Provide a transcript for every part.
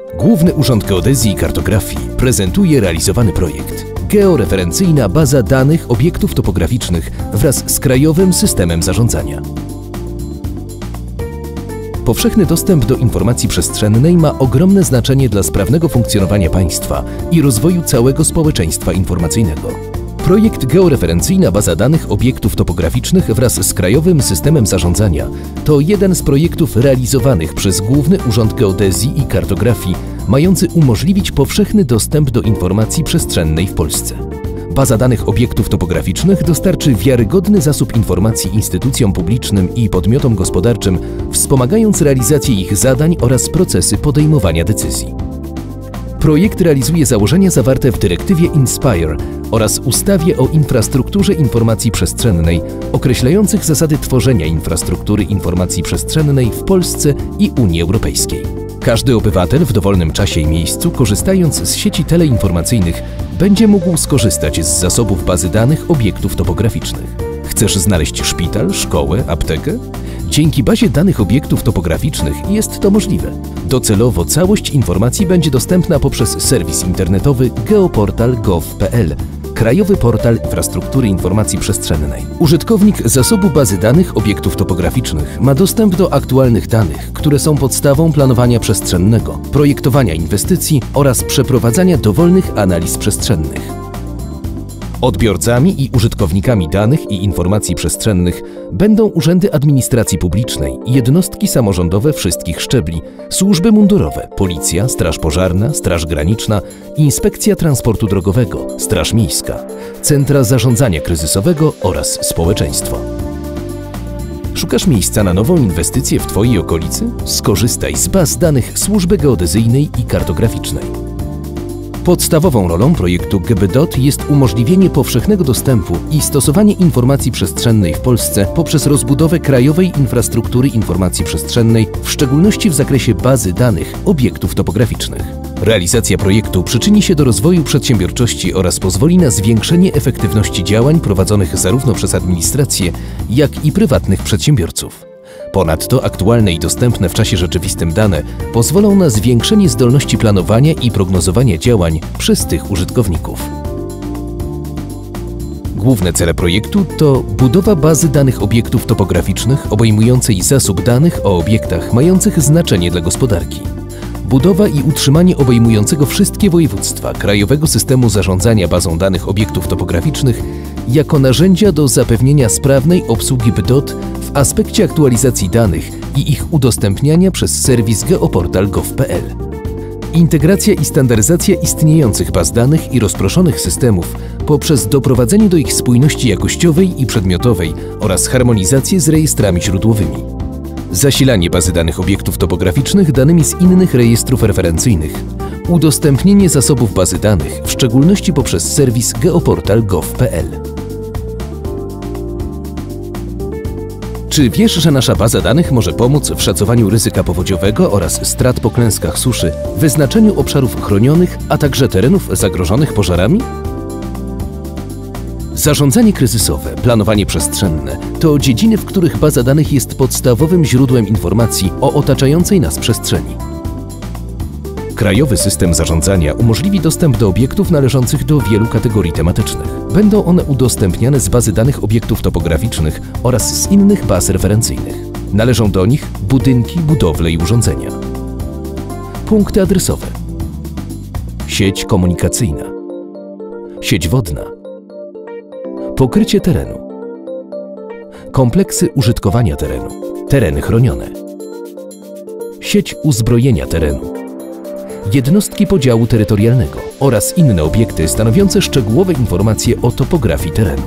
Główny Urząd Geodezji i Kartografii prezentuje realizowany projekt Georeferencyjna baza danych obiektów topograficznych wraz z Krajowym Systemem Zarządzania. Powszechny dostęp do informacji przestrzennej ma ogromne znaczenie dla sprawnego funkcjonowania państwa i rozwoju całego społeczeństwa informacyjnego. Projekt Georeferencyjna baza danych obiektów topograficznych wraz z Krajowym Systemem Zarządzania to jeden z projektów realizowanych przez Główny Urząd Geodezji i Kartografii, mający umożliwić powszechny dostęp do informacji przestrzennej w Polsce. Baza danych obiektów topograficznych dostarczy wiarygodny zasób informacji instytucjom publicznym i podmiotom gospodarczym, wspomagając realizację ich zadań oraz procesy podejmowania decyzji. Projekt realizuje założenia zawarte w dyrektywie INSPIRE oraz ustawie o infrastrukturze informacji przestrzennej, określających zasady tworzenia infrastruktury informacji przestrzennej w Polsce i Unii Europejskiej. Każdy obywatel w dowolnym czasie i miejscu, korzystając z sieci teleinformacyjnych, będzie mógł skorzystać z zasobów bazy danych obiektów topograficznych. Chcesz znaleźć szpital, szkołę, aptekę? Dzięki bazie danych obiektów topograficznych jest to możliwe. Docelowo całość informacji będzie dostępna poprzez serwis internetowy geoportal.gov.pl, Krajowy Portal Infrastruktury Informacji Przestrzennej. Użytkownik zasobu bazy danych obiektów topograficznych ma dostęp do aktualnych danych, które są podstawą planowania przestrzennego, projektowania inwestycji oraz przeprowadzania dowolnych analiz przestrzennych. Odbiorcami i użytkownikami danych i informacji przestrzennych będą urzędy administracji publicznej, jednostki samorządowe wszystkich szczebli, służby mundurowe, Policja, Straż Pożarna, Straż Graniczna, Inspekcja Transportu Drogowego, Straż Miejska, Centra Zarządzania Kryzysowego oraz społeczeństwo. Szukasz miejsca na nową inwestycję w Twojej okolicy? Skorzystaj z baz danych Służby Geodezyjnej i Kartograficznej. Podstawową rolą projektu GBDOT jest umożliwienie powszechnego dostępu i stosowanie informacji przestrzennej w Polsce poprzez rozbudowę krajowej infrastruktury informacji przestrzennej, w szczególności w zakresie bazy danych obiektów topograficznych. Realizacja projektu przyczyni się do rozwoju przedsiębiorczości oraz pozwoli na zwiększenie efektywności działań prowadzonych zarówno przez administrację, jak i prywatnych przedsiębiorców. Ponadto aktualne i dostępne w czasie rzeczywistym dane pozwolą na zwiększenie zdolności planowania i prognozowania działań przez tych użytkowników. Główne cele projektu to budowa bazy danych obiektów topograficznych obejmującej zasób danych o obiektach mających znaczenie dla gospodarki. Budowa i utrzymanie obejmującego wszystkie województwa Krajowego Systemu Zarządzania bazą danych obiektów topograficznych jako narzędzia do zapewnienia sprawnej obsługi BDOT w aspekcie aktualizacji danych i ich udostępniania przez serwis geoportal.gov.pl. Integracja i standaryzacja istniejących baz danych i rozproszonych systemów poprzez doprowadzenie do ich spójności jakościowej i przedmiotowej oraz harmonizację z rejestrami źródłowymi. Zasilanie bazy danych obiektów topograficznych danymi z innych rejestrów referencyjnych. Udostępnienie zasobów bazy danych, w szczególności poprzez serwis geoportal.gov.pl. Czy wiesz, że nasza baza danych może pomóc w szacowaniu ryzyka powodziowego oraz strat po klęskach suszy, wyznaczeniu obszarów chronionych, a także terenów zagrożonych pożarami? Zarządzanie kryzysowe, planowanie przestrzenne to dziedziny, w których baza danych jest podstawowym źródłem informacji o otaczającej nas przestrzeni. Krajowy System Zarządzania umożliwi dostęp do obiektów należących do wielu kategorii tematycznych. Będą one udostępniane z bazy danych obiektów topograficznych oraz z innych baz referencyjnych. Należą do nich budynki, budowle i urządzenia. Punkty adresowe. Sieć komunikacyjna. Sieć wodna. Pokrycie terenu. Kompleksy użytkowania terenu. Tereny chronione. Sieć uzbrojenia terenu. Jednostki podziału terytorialnego oraz inne obiekty stanowiące szczegółowe informacje o topografii terenu.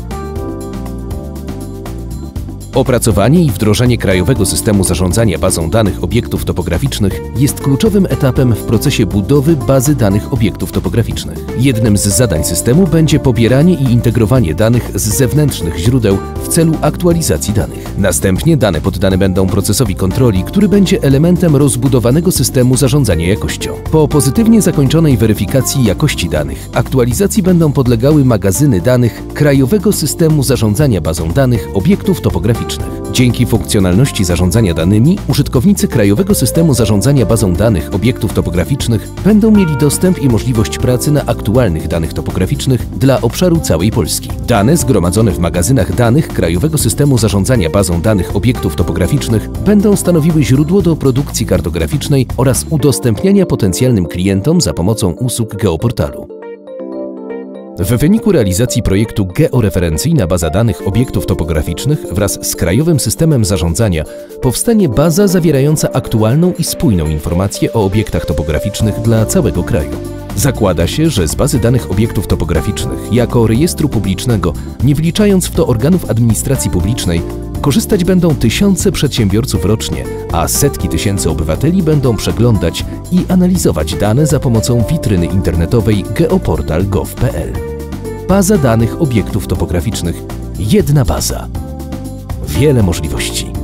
Opracowanie i wdrożenie Krajowego Systemu Zarządzania bazą danych obiektów topograficznych jest kluczowym etapem w procesie budowy bazy danych obiektów topograficznych. Jednym z zadań systemu będzie pobieranie i integrowanie danych z zewnętrznych źródeł w celu aktualizacji danych. Następnie dane poddane będą procesowi kontroli, który będzie elementem rozbudowanego systemu zarządzania jakością. Po pozytywnie zakończonej weryfikacji jakości danych, aktualizacji będą podlegały magazyny danych Krajowego Systemu Zarządzania bazą danych obiektów topograficznych. topograficznych. Dzięki funkcjonalności zarządzania danymi, użytkownicy Krajowego Systemu Zarządzania Bazą Danych Obiektów Topograficznych będą mieli dostęp i możliwość pracy na aktualnych danych topograficznych dla obszaru całej Polski. Dane zgromadzone w magazynach danych Krajowego Systemu Zarządzania Bazą Danych Obiektów Topograficznych będą stanowiły źródło do produkcji kartograficznej oraz udostępniania potencjalnym klientom za pomocą usług geoportalu. W wyniku realizacji projektu Georeferencyjna Baza Danych Obiektów Topograficznych wraz z Krajowym Systemem Zarządzania powstanie baza zawierająca aktualną i spójną informację o obiektach topograficznych dla całego kraju. Zakłada się, że z bazy danych obiektów topograficznych jako rejestru publicznego, nie wliczając w to organów administracji publicznej, korzystać będą tysiące przedsiębiorców rocznie, a setki tysięcy obywateli będą przeglądać i analizować dane za pomocą witryny internetowej geoportal.gov.pl. Baza danych obiektów topograficznych. Jedna baza. Wiele możliwości.